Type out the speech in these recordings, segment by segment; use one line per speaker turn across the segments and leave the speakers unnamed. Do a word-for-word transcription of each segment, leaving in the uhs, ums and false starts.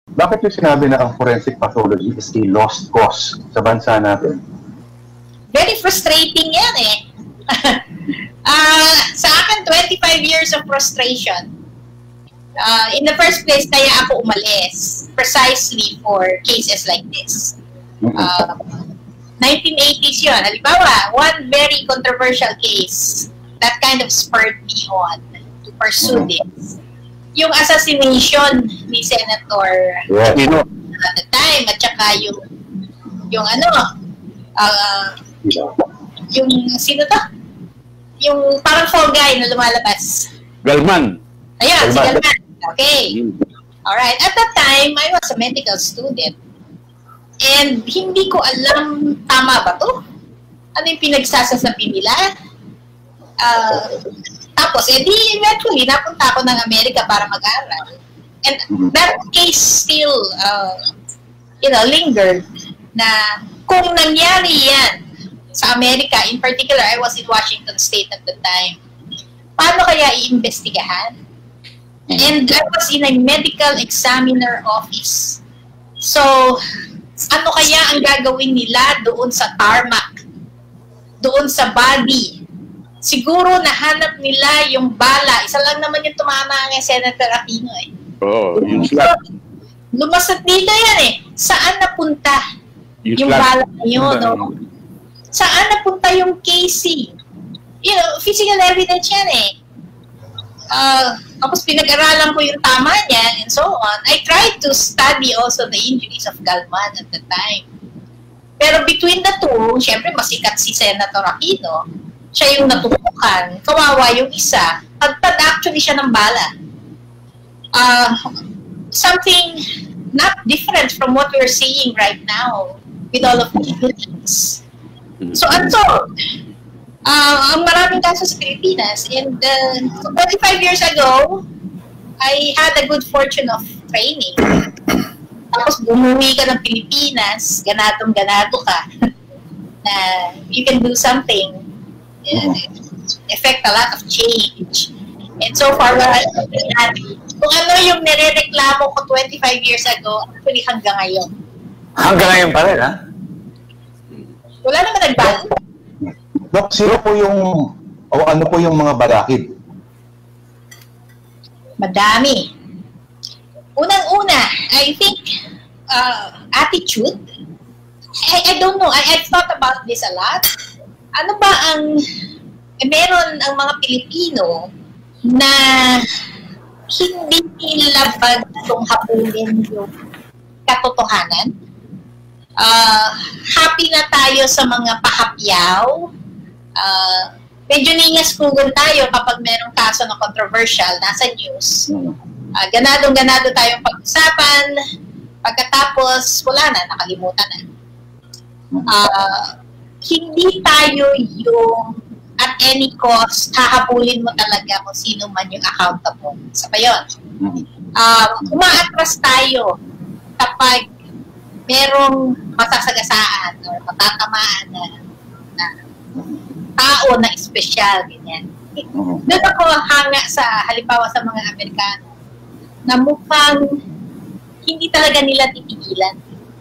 bakit yung sinabi na ang forensic pathology is a lost cause sa bansa natin?
Very frustrating yan eh. uh, sa akin, twenty-five years of frustration. Uh, in the first place, kaya ako umalis precisely for cases like this. Uh, nineteen eighties yun. Halimbawa, one very controversial case that kind of spurred me on to pursue this. Yung assassination ni Senator
yes.
at the time, at saka yung yung ano, uh, yung sino to? Yung parang fall guy na lumalabas.
Galman.
Ayun, si Galman. Okay. Alright. At that time, I was a medical student. And hindi ko alam, tama ba to? Ano yung pinagsasasabi nila? Uh, tapos, edi, eventually, napunta ako ng Amerika para mag-aral. And that case still, uh, you know, lingered na kung nangyari yan sa Amerika, in particular, I was in Washington State at the time, paano kaya iimbestigahan? And I was in a medical examiner office. So, ano kaya ang gagawin nila doon sa tarmac? Doon sa body? Siguro nahanap nila yung bala. Isa lang naman yung tumama ng Senator Aquino eh.
Oo, oh, yung
so, lumasad dito yan eh. Saan napunta yung, yung bala na yun? No? Saan napunta yung casing? You know, physical evidence yan eh. Uh, tapos pinag-aralan ko yung tama niya and so on. I tried to study also the injuries of Galman at the time. Pero between the two, syempre masikat si Senator Aquino. Siya yung natutukan. Kawawa yung isa. Pagtad actually siya ng bala. Uh, something not different from what we're seeing right now with all of these shootings. So unsolved. Uh, ang maraming kaso sa Pilipinas. And uh, twenty-five years ago, I had a good fortune of training. Tapos bumuwi ka ng Pilipinas, ganatong-ganato ka, na you can do something, uh, effect a lot of change. And so far, uh, kung ano yung nire-reklamo ko twenty-five years ago, actually hanggang ngayon.
Hanggang ngayon pa rin, ha?
Wala naman nagbago.
Dok, sino po yung, o ano po yung mga balakid?
Madami. Unang-una, I think, uh, attitude. I, I don't know, I, I've thought about this a lot. Ano ba ang, eh, meron ang mga Pilipino na hindi nila bagong habulin yung katotohanan? Uh, happy na tayo sa mga pahapyaw. Uh, medyo ningas-kugon tayo kapag merong kaso na controversial, nasa news. Uh, ganadong-ganado tayong pag-usapan. Pagkatapos, wala na, nakalimutan na. Uh, hindi tayo yung at any cost, hahabulin mo talaga kung sino man yung accountable. Sa pa yun. Uh, umaatras tayo kapag merong masasagasaan or matatamaan na, na tao na espesyal, ganyan. Doon ako hanga sa, halimbawa sa mga Amerikano, na mukhang hindi talaga nila titigilan.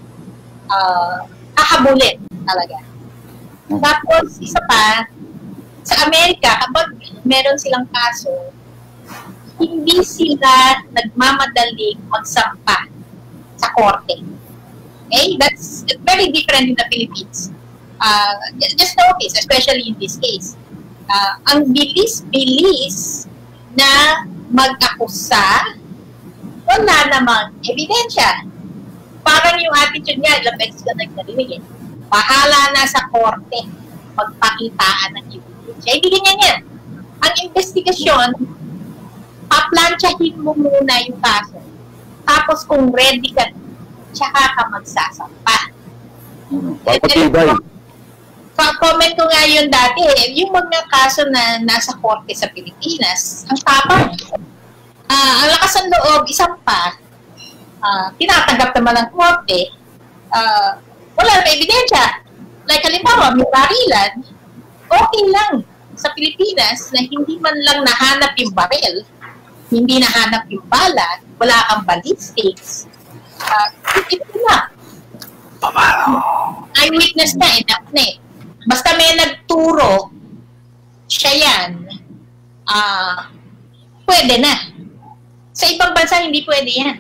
Uh, hahabulin talaga. Tapos, isa pa, sa Amerika, kapag meron silang kaso, hindi sila nagmamadaling magsampa sa korte. Okay? That's very different in the Philippines. Uh, just notice, especially in this case, uh, ang bilis-bilis na mag-akusa, wala namang ebidensya. Parang yung attitude niya, ilang beses ka nagdarinig eh. Bahala na sa korte magpakitaan ng ebidensya. Hindi ganyan yan. Ang investigasyon, paplansyahin mo muna yung kaso. Tapos kung ready ka, tsaka ka magsasampa.
Papatibay.
Comment ko nga yun dati, yung mga kaso na nasa korte sa Pilipinas, ang tapang, uh, ang lakas ng loob, isang pa, uh, tinatanggap naman ng korte, uh, wala na ebidensya. Like halimbawa, may barilan, okay lang sa Pilipinas na hindi man lang nahanap yung baril, hindi nahanap yung bala, wala kang ballistics, Uh, ito na. Eyewitness na, enough na eh. Basta may nagturo, siya yan, ah, uh, pwede na. Sa ibang bansa, hindi pwede yan.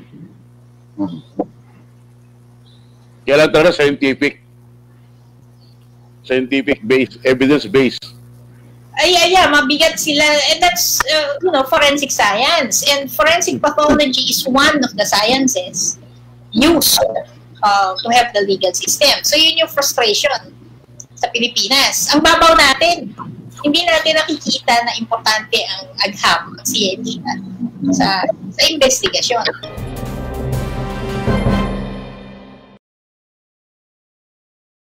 Kailan talaga scientific. Scientific based, evidence based.
Ay, ay, ay, mabigat sila. And that's, uh, you know, forensic science. And forensic pathology is one of the sciences used uh, to have the legal system. So, yun yung frustration sa Pilipinas. Ang babaw natin. Hindi natin nakikita na importante ang agham, ang C I D sa, sa investigasyon.